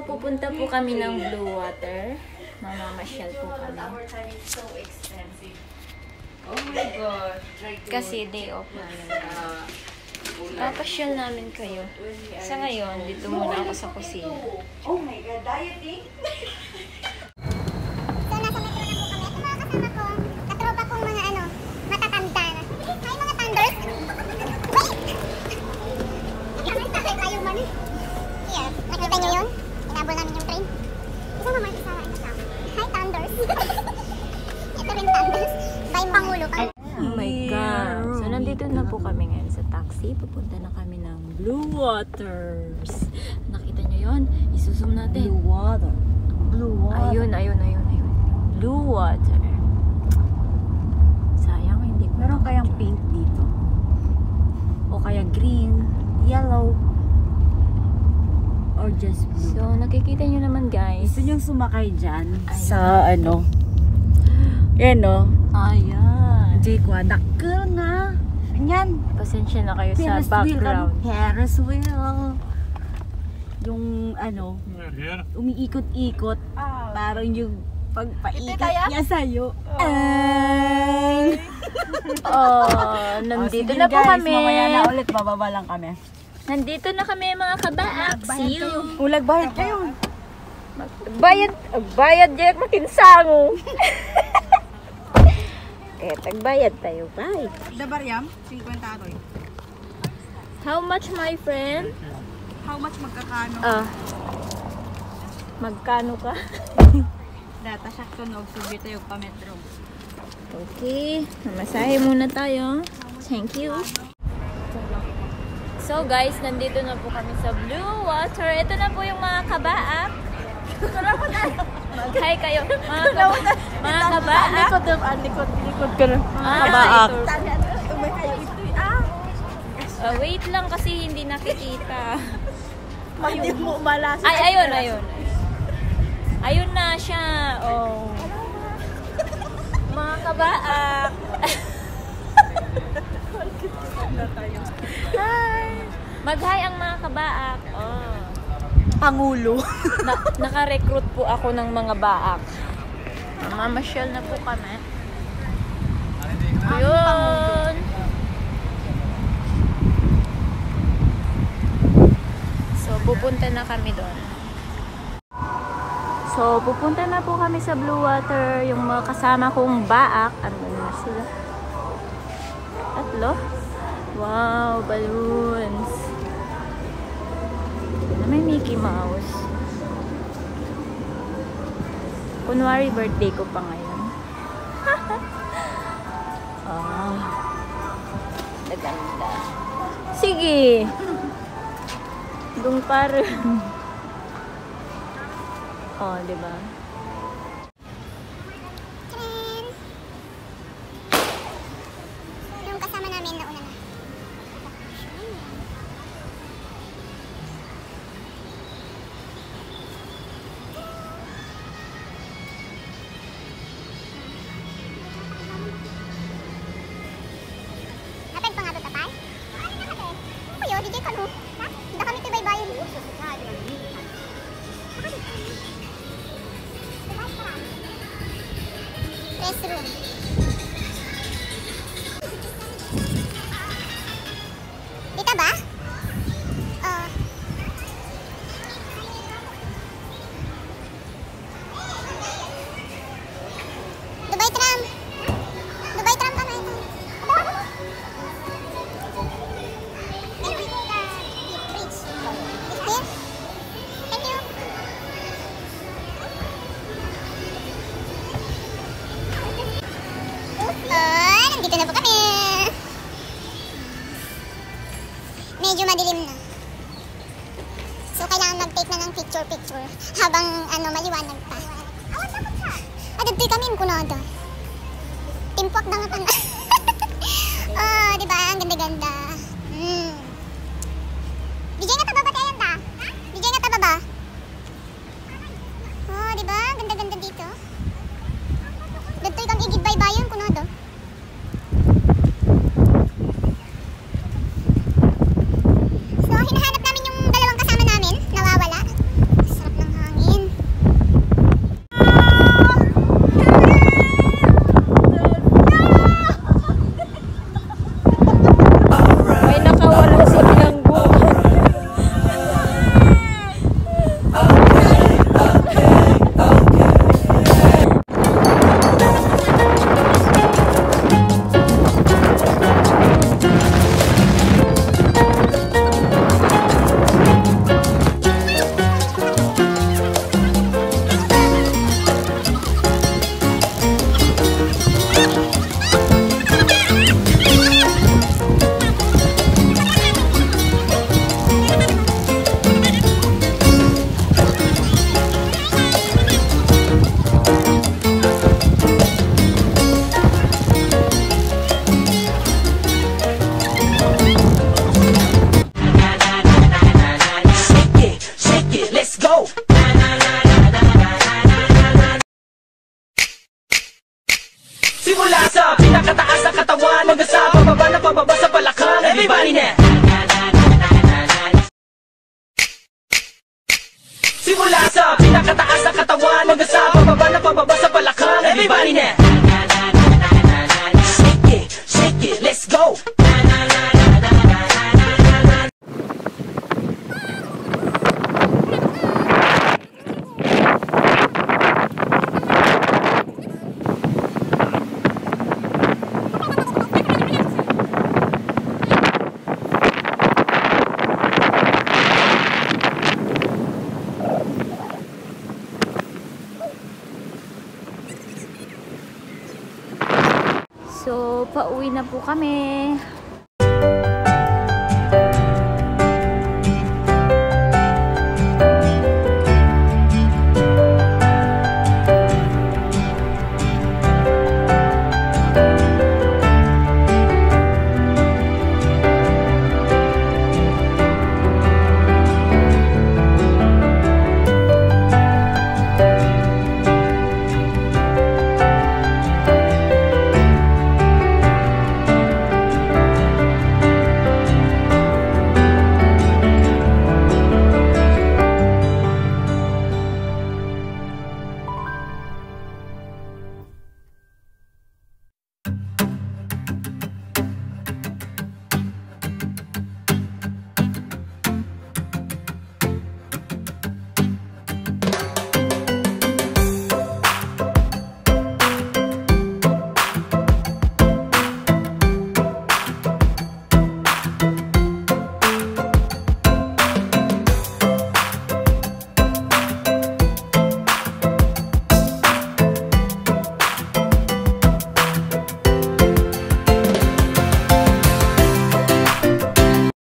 pupunta po kami ng Blue Water. Mamamasyal po kami. Oh my God. Kasi day off namin. Papasyal namin kayo. Sa ngayon, dito muna ako sa kusina. Oh my God, dieting? So, nasa metro na po kami. Ito mga kasama ko, katropa kong mga matatanda na. May mga thunders. Wait! Kamusta kayo man? Yeah, nakita nyo yun? Inabol namin yung train. Isa naman, isa. Hi, thunders. Ito rin thunders. By Pangulo. Oh my God. So, nandito na po kami ngayon sa taxi. Pupunta na kami ng Blue Waters. Nakita nyo yun? Isusum natin. Blue water. Blue water. Ayun. Blue Water. Sayang, hindi ko Meron kayang pink dito? O kaya green, yellow, or just blue? So, nakikita nyo naman guys. Gusto nyo sumakay dyan Ayun. sa yan o. Ayan. Jekwa, dakil nga. Yan. Pasensya na kayo sa background. Ferris wheel. Yung umiikot-ikot. Parang yung pagpaikot niya sa'yo. Ay! Nandito Sige na po guys, kami. mamaya na ulit, bababa lang kami. Nandito na kami mga kabaak. See you. Ulag bayad kayo. Bayad dyan makinsango. Tagbayad tayo. Bye. Dabaryam, 50 atoy. How much, my friend? How much magkakano? Magkano ka? Data siya tunog, subi tayo pa metro. Okay. Namasahe muna tayo. Thank you. So guys, nandito na po kami sa Blue Water. Ito na po yung mga kabaak. Hi kayo. Mga kabaak. Likod ka na. Kabaak. Wait lang kasi hindi nakikita. Hindi mo malas. Ay, ayun. Ayun na siya. Oh. Mga kabaak. Hi. Mag-hi ang mga kabaak. Oh. Pangulo. Naka-recruit po ako ng mga baak. Mamasyal na po kami. Ayun. So, pupunta na kami doon. So, pupunta na po kami sa Blue Water. Yung mga kasama kong baak. Ano na sila? Tatlo. Wow, balloons. May Mickey Mouse. Kunwari birthday ko pa ngayon. Ganda. Sige. Dung parang. Diba? Yung kasama namin nauna na. Napin pa nga doon tapay? Ay, nakate. Ano yun? DJ ka no? Hindi kami tibay bayan. Restroom. Dito ba? Dubai tram. Dubai tram ka na ito. Bridge. Here. Thank you. Nandito na po kami. Medyo madilim na. So, kailangan mag-take na ng picture habang maliwanag pa. Dagtoy kami yung kunado. Timpwak na nga pa nga. Diba? Ang ganda-ganda. DJ nga tababa tayo ta? DJ nga tababa? Diba? Ang ganda-ganda dito. Dagtoy kang igid-baybayon kunado. So, hinahanap namin yung dalawang kasama namin. Nawawala. Sarap ng So, pauwi na po kami.